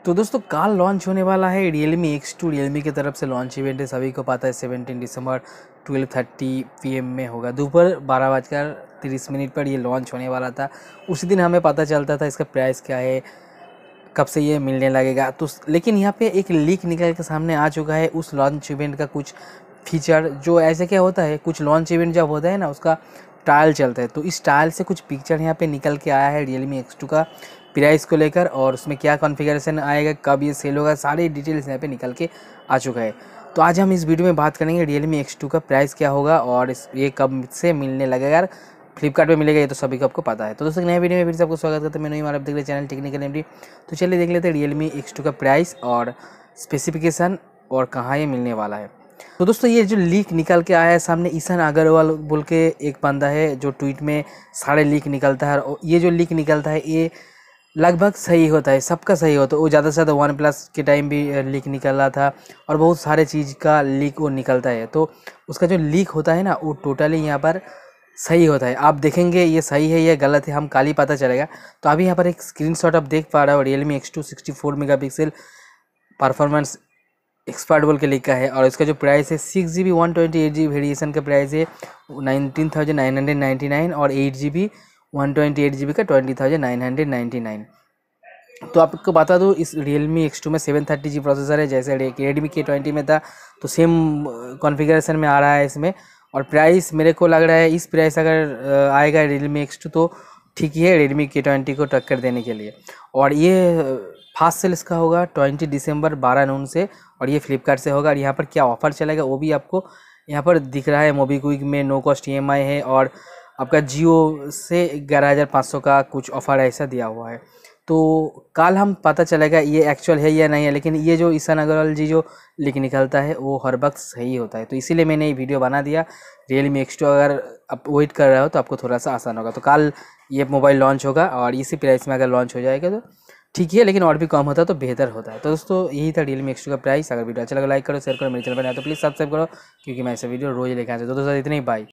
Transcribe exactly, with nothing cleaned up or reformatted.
तो दोस्तों कल लॉन्च होने वाला है Realme एक्स टू। Realme की तरफ से लॉन्च इवेंट है, सभी को पता है। सत्रह दिसंबर ट्वेल्व थर्टी पी एम में होगा, दोपहर बारह बजकर तीस मिनट पर ये लॉन्च होने वाला था। उसी दिन हमें पता चलता था इसका प्राइस क्या है, कब से ये मिलने लगेगा। तो लेकिन यहाँ पे एक लीक निकल के सामने आ चुका है उस लॉन्च इवेंट का कुछ फीचर। जो ऐसे क्या होता है, कुछ लॉन्च इवेंट जब होता है ना, उसका ट्रायल चलता है, तो इस ट्रायल से कुछ पिक्चर यहाँ पे निकल के आया है Realme एक्स टू का प्राइस को लेकर, और उसमें क्या कॉन्फ़िगरेशन आएगा, कब ये सेल होगा, सारी डिटेल्स यहाँ पे निकल के आ चुका है। तो आज हम इस वीडियो में बात करेंगे Realme एक्स टू का प्राइस क्या होगा और इस ये कब से मिलने लगेगा। यार फ्लिपकार्ट पे मिलेगा, ये तो सभी को आपको पता है। तो दोस्तों नए वीडियो में फिर सबको स्वागत करते हैं। मैं हमारा देख रहे चैनल टेक्निकल एमडी। तो चलिए देख लेते हैं Realme एक्स टू का प्राइस और स्पेसिफिकेशन और कहाँ ये मिलने वाला है। तो दोस्तों ये जो लीक निकल के आया है सामने, ईशान अग्रवाल बोल के एक बंदा है जो ट्वीट में सारे लीक निकलता है, और ये जो लीक निकलता है ये लगभग सही होता है, सबका सही होता है। वो ज़्यादा से ज़्यादा वन प्लस के टाइम भी लीक निकल रहा था, और बहुत सारे चीज़ का लीक वो निकलता है। तो उसका जो लीक होता है ना, वो टोटली यहाँ पर सही होता है। आप देखेंगे ये सही है या गलत है, हम कल ही पता चलेगा। तो अभी यहाँ पर एक स्क्रीनशॉट आप देख पा रहे हो, Realme X two sixty four mega pixel performance expert बोल के लिखा है, और इसका जो प्राइस है six G B one twenty eight G B variation का प्राइस है nineteen thousand nine hundred ninety nine, और eight G B one twenty eight G B का twenty thousand nine hundred ninety nine. तो आपको बता दूँ इस Realme एक्स टू में सेवन थर्टी जी प्रोसेसर है, जैसे Redmi के ट्वेंटी में था, तो सेम कॉन्फ़िगरेशन में आ रहा है इसमें। और प्राइस मेरे को लग रहा है इस प्राइस अगर आएगा Realme एक्स टू तो ठीक ही है Redmi के ट्वेंटी को टक्कर देने के लिए। और ये फास्ट सेल इसका होगा ट्वेंटी दिसंबर बारह नून से, और ये फ्लिपकार्ट से होगा। और यहाँ पर क्या ऑफ़र चलेगा वो भी आपको यहाँ पर दिख रहा है। मोबीक्विक में no cost E M I है, और आपका जियो से ग्यारह हज़ार पाँच सौ का कुछ ऑफ़र ऐसा दिया हुआ है। तो कल हम पता चलेगा ये एक्चुअल है या नहीं है। लेकिन ये जो ईशान अग्रवाल जी जो लीक निकलता है वो हर वक्त सही होता है, तो इसीलिए मैंने ये वीडियो बना दिया। Realme एक्स टू अगर आप वेट कर रहे हो तो आपको थोड़ा सा आसान होगा। तो कल ये मोबाइल लॉन्च होगा, और इसी प्राइस में अगर लॉन्च हो जाएगा तो ठीक है, लेकिन और भी कम होता है तो बेहतर होता है। तो दोस्तों यही था Realme एक्स टू का प्राइस। अगर वीडियो अच्छा लगा लाइक करो, शेयर करो, मेरे चैनल पर नया तो प्लीज़ सब्सक्राइब करो, क्योंकि मैं ऐसे वीडियो रोज़ लेके आते हैं। तो दोस्तों इतने ही, बाय।